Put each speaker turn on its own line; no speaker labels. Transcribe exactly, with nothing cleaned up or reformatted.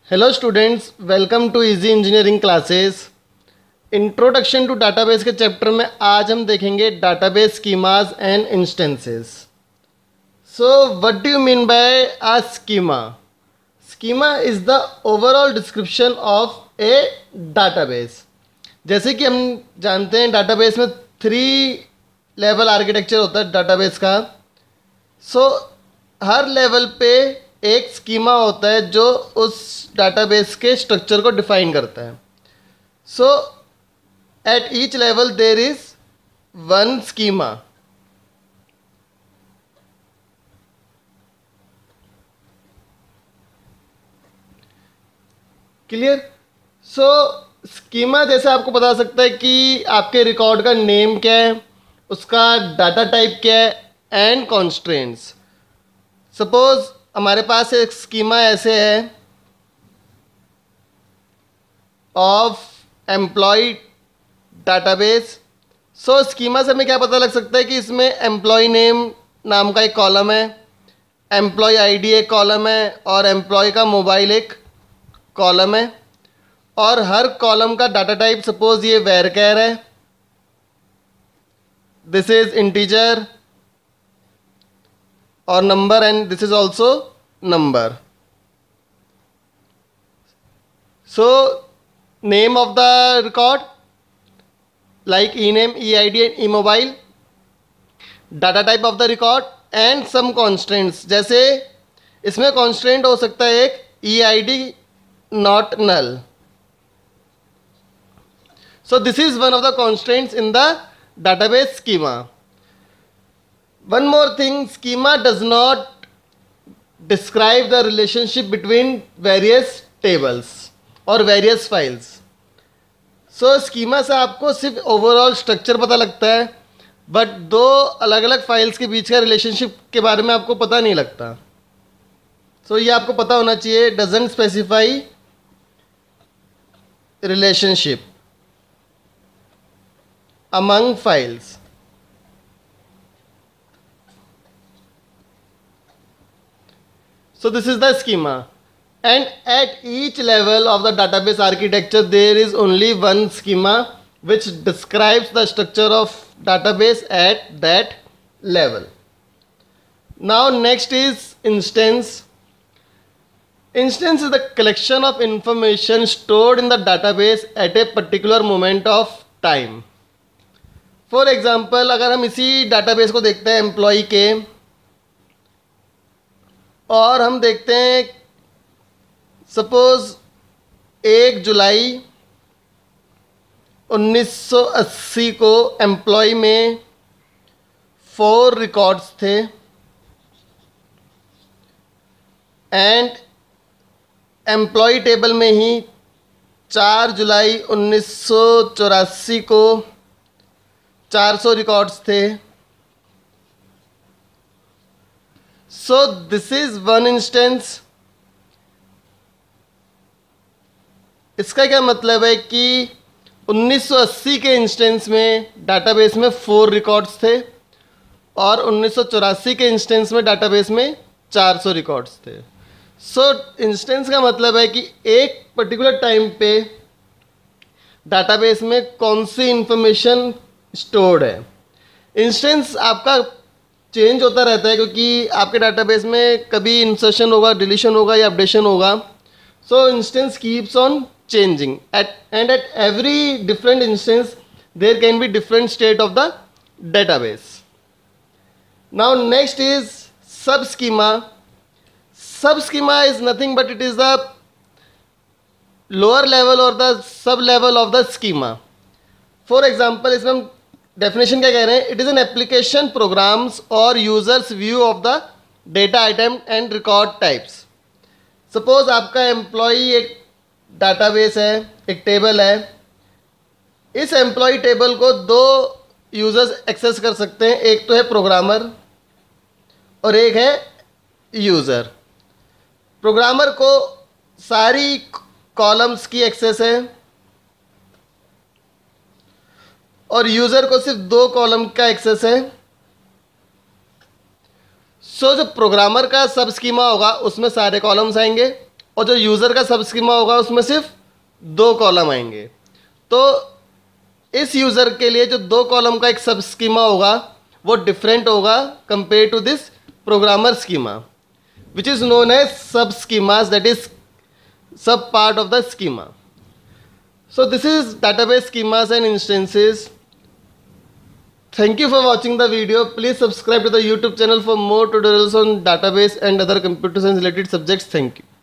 Hello students, welcome to easy engineering classes. Introduction to database के chapter में आज हम देखेंगे database schemas and instances. So what do you mean by a schema? Schema is the overall description of a database. जैसे कि हम जानते हैं डाटाबेस में थ्री लेवल आर्किटेक्चर होता है डाटाबेस का। सो so, हर लेवल पे एक स्कीमा होता है जो उस डाटाबेस के स्ट्रक्चर को डिफाइन करता है। So at each level there is one schema. Clear? So schema जैसे आपको बता सकता है कि आपके रिकॉर्ड का नेम क्या है, उसका डाटा टाइप क्या है एंड कॉन्स्ट्रेंट्स। सपोज हमारे पास एक स्कीमा ऐसे है of employee database. So schema से हमें क्या पता लग सकता है कि इसमें एम्प्लॉय नेम नाम का एक कॉलम है, एम्प्लॉय आईडी एक कॉलम है और एम्प्लॉय का मोबाइल एक कॉलम है। और हर कॉलम का डाटा टाइप, सपोज ये वेरकैर है, दिस इज इंटीजर और number and this is also number. So name of the record like E name, E I D and E mobile, data type of the record and some constants. जैसे इसमें constant हो सकता है एक E I D not null. So this is one of the constants in the database schema. One more thing, schema does not describe the relationship between various tables or various files. So schema से आपको सिर्फ overall structure पता लगता है, but दो अलग अलग files के बीच का रिलेशनशिप के बारे में आपको पता नहीं लगता। सो so, ये आपको पता होना चाहिए, doesn't specify relationship among files. So this is the schema, and at each level of the database architecture there is only one schema which describes the structure of database at that level. Now next is instance. Instance is the collection of information stored in the database at a particular moment of time. For example अगर हम इसी database को देखते हैं employ के, और हम देखते हैं सपोज एक जुलाई उन्नीस सौ अस्सी को एम्प्लॉय में फोर रिकॉर्ड्स थे एंड एम्प्लॉय टेबल में ही चार जुलाई उन्नीस सौ चौरासी को चार सौ रिकॉर्ड्स थे। So this is one instance. इसका क्या मतलब है कि उन्नीस सौ अस्सी के इंस्टेंस में डाटाबेस में फोर रिकॉर्ड्स थे और उन्नीस सौ चौरासी के इंस्टेंस में डाटाबेस में चार सौ रिकॉर्ड्स थे। सो इंस्टेंस का मतलब है कि एक पर्टिकुलर टाइम पे डाटाबेस में कौन सी इंफॉर्मेशन स्टोर्ड है। इंस्टेंस आपका चेंज होता रहता है क्योंकि आपके डाटाबेस में कभी इंसर्शन होगा, डिलीशन होगा या अपडेशन होगा। So instance keeps on changing at and at every different instance there can be different state of the database. Now next is sub schema. Sub schema is nothing but it is the lower level और the sub level of the schema. For example इसमें हम definition क्या कह रहे हैं, it is an application programs और users view of the data item and record types. Suppose आपका employee एक डाटाबेस है, एक टेबल है। इस एम्प्लॉय टेबल को दो यूजर्स एक्सेस कर सकते हैं, एक तो है प्रोग्रामर और एक है यूज़र। प्रोग्रामर को सारी कॉलम्स की एक्सेस है और यूज़र को सिर्फ दो कॉलम का एक्सेस है। सो so, जो प्रोग्रामर का सब स्कीमा होगा उसमें सारे कॉलम्स आएंगे और जो यूज़र का सब स्कीमा होगा उसमें सिर्फ दो कॉलम आएंगे। तो इस यूज़र के लिए जो दो कॉलम का एक सब स्कीमा होगा वो डिफरेंट होगा compare to this programmer schema which is known as sub schemas, that is sub part of the schema. So this is database schemas and instances. Thank you for watching the video. Please subscribe to the YouTube channel for more tutorials on database and other computer science related subjects. Thank you.